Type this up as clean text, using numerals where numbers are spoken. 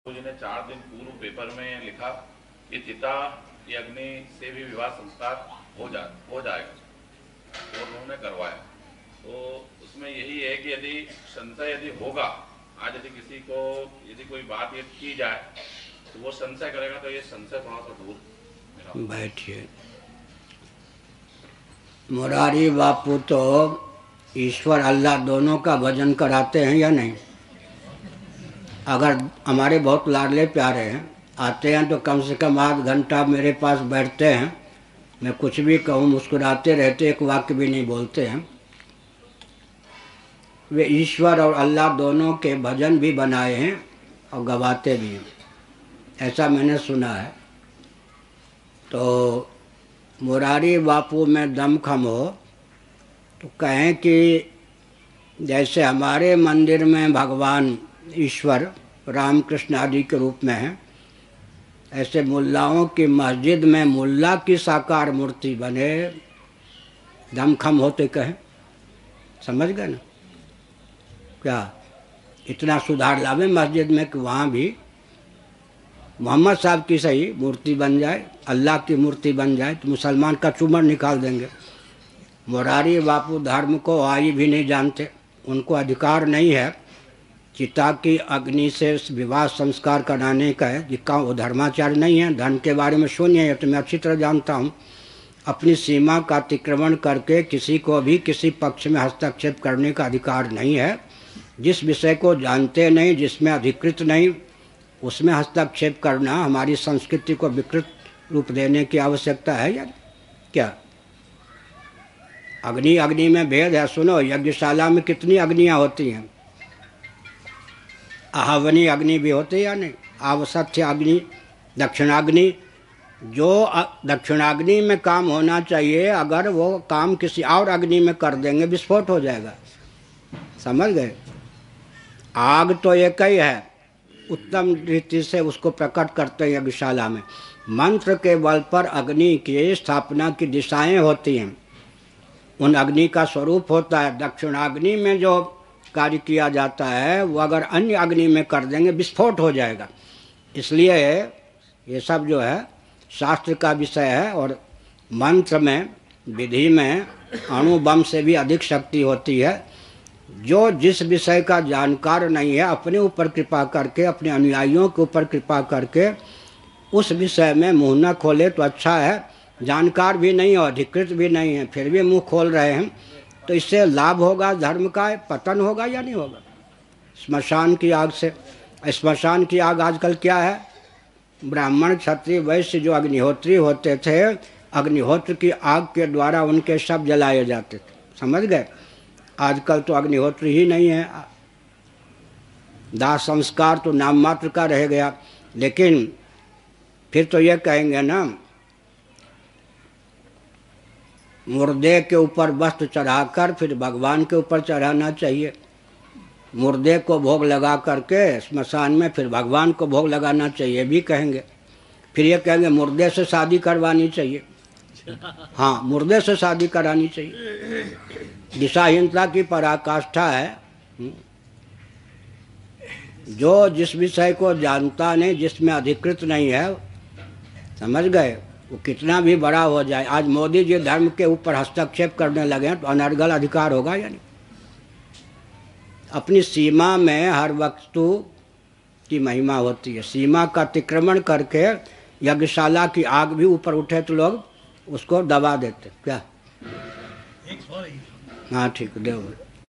जी ने 4 दिन पूर्व पेपर में लिखा कि चिता की अग्नि से भी विवाह संस्कार हो जाएगा, तो उन्होंने करवाया। तो उसमें यही है कि यदि संशय यदि होगा, आज यदि किसी को यदि कोई बात ये की जाए तो वो संशय करेगा, तो ये संशय थोड़ा सा दूर। बैठिए। मुरारी बापू तो ईश्वर अल्लाह दोनों का भजन कराते हैं या नहीं? अगर हमारे बहुत लाडले प्यारे हैं, आते हैं तो कम से कम आध घंटा मेरे पास बैठते हैं, मैं कुछ भी कहूँ मुस्कुराते रहते, एक वाक्य भी नहीं बोलते हैं। वे ईश्वर और अल्लाह दोनों के भजन भी बनाए हैं और गवाते भी हैं, ऐसा मैंने सुना है। तो मुरारी बापू में दमखम हो तो कहें कि जैसे हमारे मंदिर में भगवान ईश्वर रामकृष्ण आदि के रूप में हैं, ऐसे मुल्लाओं की मस्जिद में मुल्ला की साकार मूर्ति बने, दमखम होते कहें। समझ गए ना? क्या इतना सुधार लावे मस्जिद में कि वहाँ भी मोहम्मद साहब की सही मूर्ति बन जाए, अल्लाह की मूर्ति बन जाए, तो मुसलमान का चूमर निकाल देंगे। मुरारी बापू धर्म को आई भी नहीं जानते, उनको अधिकार नहीं है चिता की अग्नि से विवाह संस्कार कराने का है, जिसका वो धर्माचार्य नहीं है। धर्म के बारे में शून्य है, तो मैं अच्छी तरह जानता हूँ। अपनी सीमा का अतिक्रमण करके किसी को भी किसी पक्ष में हस्तक्षेप करने का अधिकार नहीं है। जिस विषय को जानते नहीं, जिसमें अधिकृत नहीं, उसमें हस्तक्षेप करना हमारी संस्कृति को विकृत रूप देने की आवश्यकता है या क्या? अग्नि अग्नि में भेद है। सुनो, यज्ञशाला में कितनी अग्नियाँ होती हैं? आहवनी अग्नि भी होती है या नहीं? आवसथ्य अग्नि, दक्षिणाग्नि। जो दक्षिणाग्नि में काम होना चाहिए, अगर वो काम किसी और अग्नि में कर देंगे, विस्फोट हो जाएगा। समझ गए? आग तो एक ही है, उत्तम रीति से उसको प्रकट करते हैं यज्ञशाला में। मंत्र के बल पर अग्नि की स्थापना की दिशाएं होती हैं, उन अग्नि का स्वरूप होता है। दक्षिणाग्नि में जो कार्य किया जाता है वो अगर अन्य अग्नि में कर देंगे, विस्फोट हो जाएगा। इसलिए ये सब जो है शास्त्र का विषय है, और मंत्र में, विधि में अणु बम से भी अधिक शक्ति होती है। जो जिस विषय का जानकार नहीं है, अपने ऊपर कृपा करके, अपने अनुयायियों के ऊपर कृपा करके उस विषय में मुँह न खोले तो अच्छा है। जानकार भी नहीं और अधिकृत भी नहीं है, फिर भी मुँह खोल रहे हैं, तो इससे लाभ होगा, धर्म का पतन होगा या नहीं होगा? स्मशान की आग से, स्मशान की आग आजकल क्या है? ब्राह्मण क्षत्रिय वैश्य जो अग्निहोत्री होते थे, अग्निहोत्र की आग के द्वारा उनके शव जलाए जाते थे। समझ गए? आजकल तो अग्निहोत्री ही नहीं है, दाह संस्कार तो नाम मात्र का रह गया। लेकिन फिर तो ये कहेंगे ना, मुर्दे के ऊपर वस्त्र चढ़ाकर फिर भगवान के ऊपर चढ़ाना चाहिए। मुर्दे को भोग लगा करके स्मशान में फिर भगवान को भोग लगाना चाहिए भी कहेंगे। फिर ये कहेंगे मुर्दे से शादी करवानी चाहिए। हाँ, मुर्दे से शादी करानी चाहिए। दिशाहीनता की पराकाष्ठा है। जो जिस विषय को जानता नहीं, जिसमें अधिकृत नहीं है, समझ गए, वो कितना भी बड़ा हो जाए। आज मोदी जी धर्म के ऊपर हस्तक्षेप करने लगे हैं, तो अनर्गल अधिकार होगा या नहीं? अपनी सीमा में हर वस्तु की महिमा होती है। सीमा का अतिक्रमण करके यज्ञशाला की आग भी ऊपर उठे तो लोग उसको दबा देते। क्या? हाँ ठीक, देव।